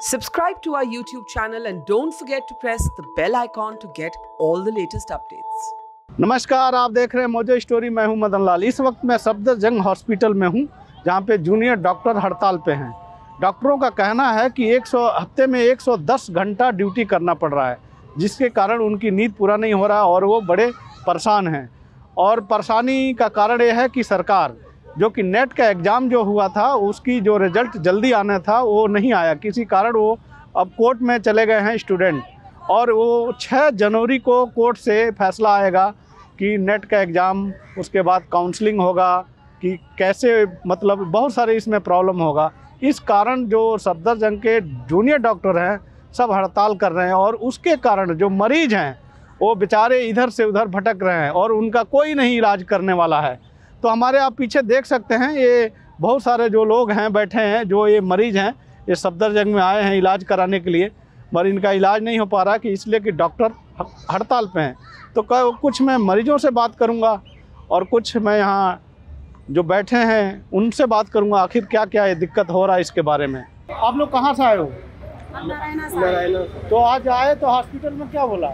Subscribe to our YouTube channel and don't forget to press the bell icon to get all the latest updates. नमस्कार, आप देख रहे हैं mojo story. मैं हूं मदन लाल। इस वक्त मैं सफदरजंग हॉस्पिटल में हूं, जहां पे जूनियर डॉक्टर हड़ताल पे हैं। डॉक्टरों का कहना है कि हफ्ते में 110 घंटा ड्यूटी करना पड़ रहा है, जिसके कारण उनकी नींद पूरा नहीं हो रहा और वो बड़े परेशान हैं। और परेशानी का कारण ये है कि सरकार जो कि नेट का एग्ज़ाम जो हुआ था उसकी जो रिज़ल्ट जल्दी आना था वो नहीं आया, किसी कारण वो अब कोर्ट में चले गए हैं स्टूडेंट। और वो 6 जनवरी को कोर्ट से फैसला आएगा कि नेट का एग्ज़ाम, उसके बाद काउंसलिंग होगा कि कैसे, मतलब बहुत सारे इसमें प्रॉब्लम होगा। इस कारण जो सफदरजंग के जूनियर डॉक्टर हैं सब हड़ताल कर रहे हैं और उसके कारण जो मरीज़ हैं वो बेचारे इधर से उधर भटक रहे हैं और उनका कोई नहीं इलाज करने वाला है। तो हमारे आप पीछे देख सकते हैं, ये बहुत सारे जो लोग हैं बैठे हैं, जो ये मरीज़ हैं, ये सफदरजंग में आए हैं इलाज कराने के लिए, मगर इनका इलाज नहीं हो पा रहा कि इसलिए कि डॉक्टर हड़ताल पे हैं। तो कुछ मैं मरीजों से बात करूंगा और कुछ मैं यहाँ जो बैठे हैं उनसे बात करूंगा, आखिर क्या क्या ये दिक्कत हो रहा है इसके बारे में। आप लोग कहाँ से आए हो? नारायण। तो आज आए तो हॉस्पिटल में क्या बोला?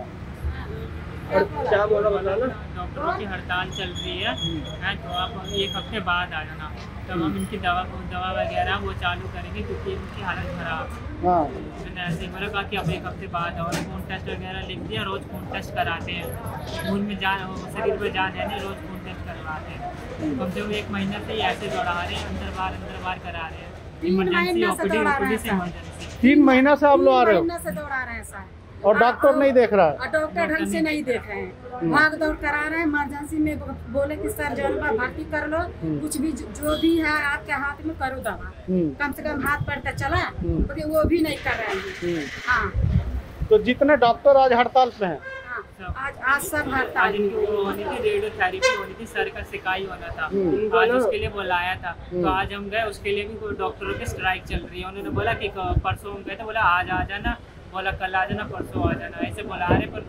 क्या बोला ना, डॉक्टरों की हड़ताल चल रही है तो आप 1 हफ्ते बाद आ जाना, तब हम इनकी दवा वगैरह वो चालू करेंगे क्योंकि इनकी हालत खराब है। हाँ, मैंने ऐसे ही बोला कहा कि अब 1 हफ्ते बाद और खून टेस्ट वगैरह लिख दिया, रोज़ खून टेस्ट कराते हैं। खून में जान, शरीर में जान है नहीं, रोज़ खून टेस्ट करवाते हैं। कम से कम 1 महीना से ही ऐसे दौड़ा रहे हैं, अंदर बार करा रहे हैं। इमरजेंसी ओपीडी से इमरजेंसी 3 महीना से आप लोग आ रहे हो से दौड़ा रहे हैं सर, और डॉक्टर नहीं देख रहा है? और डॉक्टर ढंग से नहीं देख रहे हैं, भाग दौड़ करा रहे हैं। इमरजेंसी में बोले कि सर जनरल भर्ती कर लो, कुछ भी जो भी है आपके हाथ में करो दवा, कम से कम हाथ पैर चला, क्योंकि वो भी नहीं कर रहे हैं। हाँ, तो जितने डॉक्टर आज हड़ताल पे हैं, आज सब हड़ताल। आज इनकी वो होनी थी, रेडियोथेरेपी होनी थी, सर का सिकाई होना था, आज उसके लिए बुलाया था। तो आज हम गए, उसके लिए भी डॉक्टरों की स्ट्राइक चल रही है। उन्होंने बोला कि परसों हम गए थे, बोला आज आ जाना, बोला कल आ जाना, परसों आ जाना, ऐसे बुला रहे पर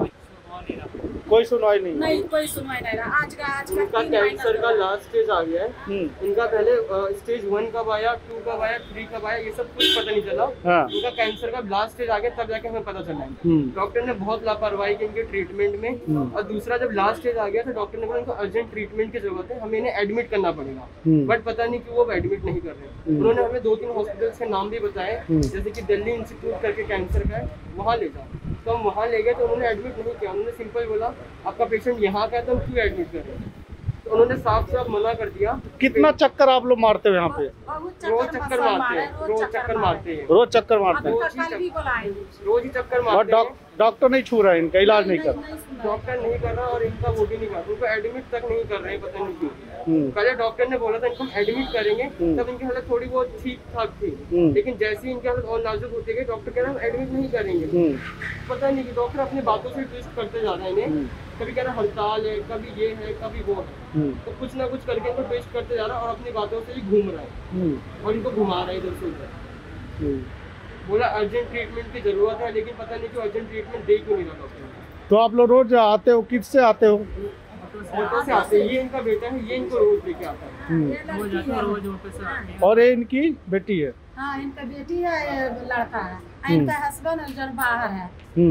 कोई सुनवाई नहीं रहा। कोई सुनवाई नहीं रहा। आज का उनका कैंसर का लास्ट स्टेज आ गया है। इनका पहले स्टेज 1 कब आया, 2 कब आया, 3 कब आया, ये सब कुछ पता नहीं चला। इनका कैंसर का लास्ट स्टेज आ गया, तब जाके हमें पता चला है। डॉक्टर ने बहुत लापरवाही की इनके ट्रीटमेंट में। और दूसरा, जब लास्ट स्टेज आ गया तो डॉक्टर ने बोला इनको अर्जेंट ट्रीटमेंट की जरूरत है, हमें इन्हें एडमिट करना पड़ेगा। बट पता नहीं क्यों वो एडमिट नहीं कर रहे। उन्होंने हमें 2-3 हॉस्पिटल्स के नाम भी बताए, जैसे कि दिल्ली इंस्टीट्यूट करके कैंसर का है, वहाँ ले जाओ। तो हम वहाँ ले गए तो उन्होंने एडमिट नहीं किया। उन्होंने सिंपल बोला आपका पेशेंट यहाँ का है तो हम क्यों एडमिट कर रहे हैं। तो उन्होंने साफ मना कर दिया। कितना चक्कर आप लोग मारते हो यहाँ पे? रोज चक्कर मारते हैं, रोज चक्कर मारते हैं, रोज चक्कर मारते हैं, रोज ही चक्कर मारते हैं। डॉक्टर नहीं छू रहा है, इनका इलाज नहीं कर रहा, डॉक्टर नहीं कर रहा और इनका वो भी नहीं कर रहा, उनको एडमिट तक नहीं कर रहे हैं, पता नहीं क्यों। पहले डॉक्टर ने बोला था इनको एडमिट करेंगे, तब इनकी हालत थोड़ी बहुत ठीक ठाक थी, लेकिन जैसे ही इनकी हालत और नाजुक होती गई, डॉक्टर कह रहा है एडमिट नहीं करेंगे। पता नहीं कि डॉक्टर अपनी बातों से ट्विस्ट करते जा रहे हैं इन्हें, कभी कह रहा है हड़ताल है, कभी ये है, कभी वो है, तो कुछ ना कुछ करके इनको ट्विस्ट करते जा रहा है और अपनी बातों से ही घूम रहा है और इनको घुमा रहा है इधर से उधर। बोला अर्जेंट ट्रीटमेंट की जरूरत है, लेकिन पता नहीं क्यों अर्जेंट ट्रीटमेंट दे क्यों नहीं रहा डॉक्टर। तो आप लोग रोज आते हो? किससे आते हो? ऑटो से आते हैं। ये इनका बेटा है, ये इनको रोज लेके आता है। रोज ऑटो से आते हैं। और ये इनकी बेटी है? हाँ, इनका बेटी है, लड़का है, इनका हस्बैंड जो बाहर है।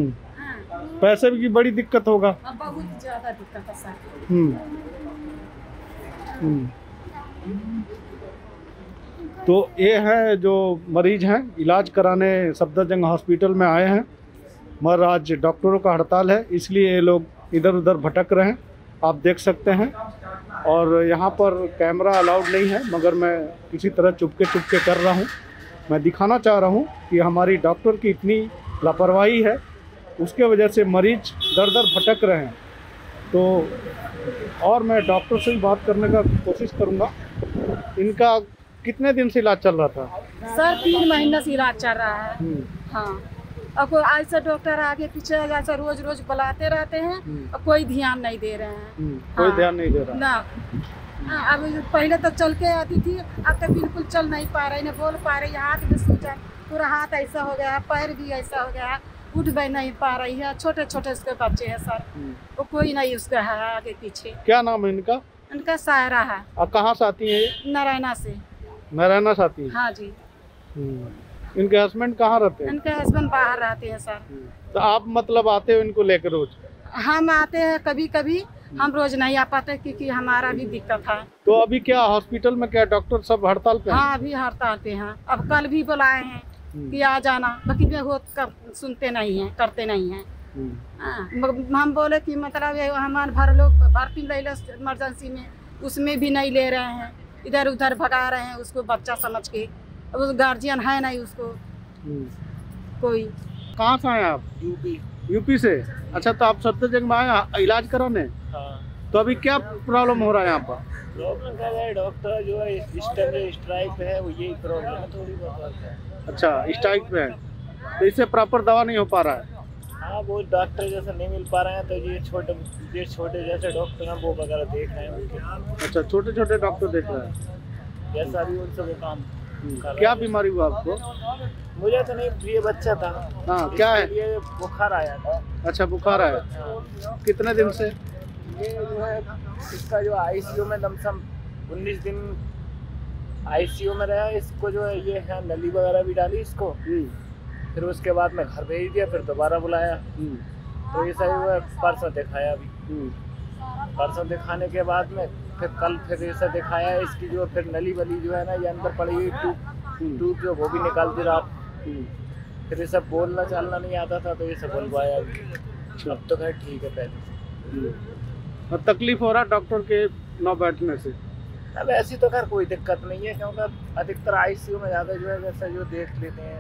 पैसे की बड़ी दिक्कत होगा? बहुत ज्यादा दिक्कत है सर। तो ये है जो मरीज हैं इलाज कराने सफदरजंग हॉस्पिटल में आए हैं, मगर आज डॉक्टरों का हड़ताल है, इसलिए ये लोग इधर उधर भटक रहे हैं, आप देख सकते हैं। और यहाँ पर कैमरा अलाउड नहीं है, मगर मैं किसी तरह चुपके कर रहा हूँ। मैं दिखाना चाह रहा हूँ कि हमारी डॉक्टर की इतनी लापरवाही है, उसके वजह से मरीज दर दर भटक रहे हैं। तो और मैं डॉक्टर से भी बात करने का कोशिश करूँगा। इनका कितने दिन से इलाज चल रहा था? सर 3 महीना से इलाज चल रहा है। हाँ, और कोई ऐसा डॉक्टर आगे पीछे ऐसा रोज बुलाते रहते हैं और कोई ध्यान नहीं दे रहे हैं। कोई ध्यान नहीं दे रहा ना। अब पहले तो चल के आती थी, अब तो बिल्कुल चल नहीं पा रही, न बोल पा रही, हाथ में सूजा, पूरा हाथ ऐसा हो गया, पैर भी ऐसा हो गया, उठ भी नहीं पा रही है। छोटे छोटे उसके बच्चे हैं सर, वो कोई नहीं उसका है आगे पीछे। क्या नाम है इनका? इनका सायरा है। और कहाँ से आती है ये? नारायणा से। नारायणा से आती है? हाँ जी। इनके हस्बैंड कहाँ रहते हैं? इनके हस्बैंड बाहर रहते हैं सर। तो आप मतलब आते हो इनको लेकर रोज? हम आते हैं कभी कभी, हम रोज नहीं आ पाते क्योंकि हमारा भी दिक्कत है। तो अभी क्या हॉस्पिटल में क्या डॉक्टर सब हड़ताल पे हैं? हाँ अभी हड़ताल पे हैं। अब कल भी बुलाए हैं कि आ जाना, बाकी में हो सुनते नहीं हैं, करते नहीं हैं। हम बोले कि मतलब हमारे भर लोग भर्ती ले लो इमरजेंसी में, उसमें भी नहीं ले रहे हैं, इधर उधर भगा रहे हैं उसको बच्चा समझ के। अब उस गार्जियन है नहीं उसको कोई। कहाँ से आए आप? यूपी से। अच्छा, तो आप सफदरजंग में आए इलाज कराने? हाँ। तो अभी क्या प्रॉब्लम हो रहा है यहाँ पर? प्रॉब्लम क्या है, डॉक्टर जो है इस टाइम स्ट्राइक पे है, वो यही प्रॉब्लम है थोड़ी बहुत। अच्छा, स्ट्राइक पे है, तो इससे प्रॉपर दवा नहीं हो पा रहा है? हाँ, वो डॉक्टर जैसा नहीं मिल पा रहे हैं, तो ये छोटे जैसे डॉक्टर हैं वो वगैरह देख रहे हैं उनके। अच्छा, छोटे छोटे डॉक्टर देख रहे हैं। जैसा भी उनसे वो काम कर क्या बीमारी हुआ आपको? मुझे तो नहीं, ये बच्चा था। हाँ, क्या है? ये बुखार आया था। अच्छा, बुखार आया। कितने दिन से? ये जो है इसका जो आईसीयू में लमसम 19 दिन आईसीयू में रहा। इसको जो है ये है नली वगैरह भी डाली इसको, फिर उसके बाद में घर भेज दिया, फिर दोबारा बुलाया। तो ये सही हुआ, परसों दिखाया अभी। परसों दिखाने के बाद में फिर कल फिर ऐसा दिखाया, इसकी जो फिर नली वली जो है ना ये अंदर पड़ी हुई ट्यूब जो वो भी निकाल दी रात। फिर ये सब बोलना चालना नहीं आता था, तो ये सब बुलवाया अभी। अब तो खैर ठीक है पहले। और तकलीफ हो रहा डॉक्टर के न बैठने से? अब ऐसी तो खैर कोई दिक्कत नहीं है, क्योंकि अधिकतर आईसीयू में ज़्यादा जो है जैसा जो देख लेते हैं,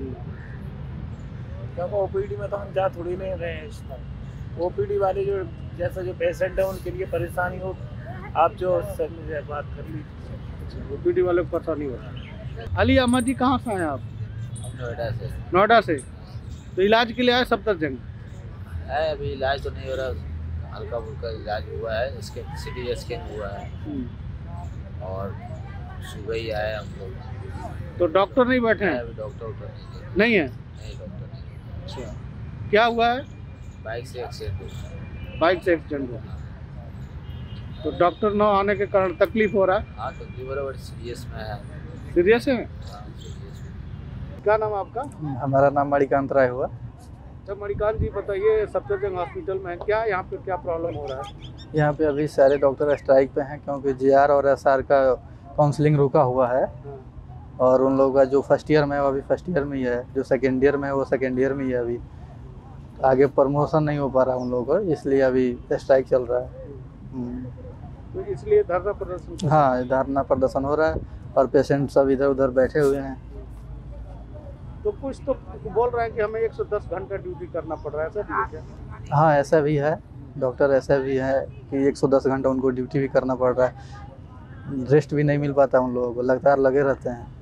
क्योंकि ओपीडी में तो हम जा थोड़ी नहीं रहे हैं इस टाइम। ओपीडी वाले जो जैसा जो पेशेंट है उनके लिए परेशानी हो, आप जो सर मुझे बात कर ली। ओपीडी वाले को पता नहीं हो रहा। अली अहमद जी, कहाँ से आए आप? नोएडा से। नोएडा से। तो इलाज के लिए आए सफदरजंग? है, अभी इलाज तो नहीं हो रहा, हल्का फुल्का इलाज हुआ है, इसके सिटी स्कैन हुआ है और सुबह ही आए हम लोग। तो डॉक्टर नहीं बैठे हैं? अभी डॉक्टर नहीं है। नहीं, डॉक्टर नहीं। अच्छा, क्या हुआ है? बाइक से एक्सीडेंट हुआ। बाइक से एक्सीडेंट हुआ, तो डॉक्टर न आने के कारण तकलीफ हो रहा है? हाँ, तकलीफ हो रहा है, बट सीरियस में है। सीरियस है? हाँ, सीरियस में। क्या नाम आपका? हमारा नाम मणिकांत राय हुआ। तो मणिकांत जी बताइए, सफदरजंग हॉस्पिटल में क्या यहाँ पे क्या प्रॉब्लम हो रहा है? यहाँ पे अभी सारे डॉक्टर स्ट्राइक पे हैं, क्योंकि जीआर और एसआर का काउंसलिंग रुका हुआ है। और उन लोगों का जो फर्स्ट ईयर में है वो अभी फर्स्ट ईयर में ही है, जो सेकेंड ईयर में है वो सेकेंड ईयर में ही है। अभी आगे प्रमोशन नहीं हो पा रहा उन लोगों को, इसलिए अभी स्ट्राइक चल रहा है। तो इसलिए धरना प्रदर्शन? हाँ, धरना प्रदर्शन हो रहा है और पेशेंट सब इधर उधर बैठे हुए हैं। तो कुछ तो बोल रहे हैं कि हमें 110 घंटा ड्यूटी करना पड़ रहा है, ऐसा भी है क्या? हाँ, ऐसा भी है, डॉक्टर ऐसा भी है कि 110 घंटा उनको ड्यूटी भी करना पड़ रहा है। रेस्ट भी नहीं मिल पाता उन लोगों को, लगातार लगे रहते हैं।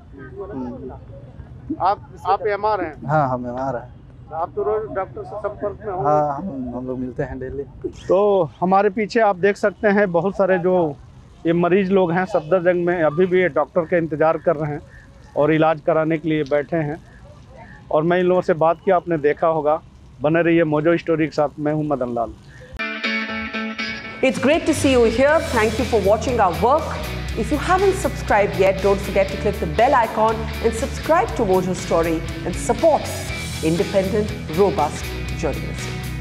आप एमआर हैं? हाँ, हम एमआर हैं। आप तो रोज डॉक्टर से संपर्क में होंगे? हाँ, हम लोग मिलते हैं डेली। तो हमारे पीछे आप देख सकते हैं बहुत सारे जो ये मरीज लोग हैं सफदरजंग में, अभी भी ये डॉक्टर का इंतज़ार कर रहे हैं और इलाज कराने के लिए बैठे हैं। और मैं इन लोगों से बात किया, आपने देखा होगा। बने रहिए मोजो स्टोरी के साथ, मैं हूं Madan Lal. It's great to see you here. Thank you for watching our work. If you haven't subscribed yet, don't forget to click the bell icon and subscribe to Mojo Story and support independent, robust journalism.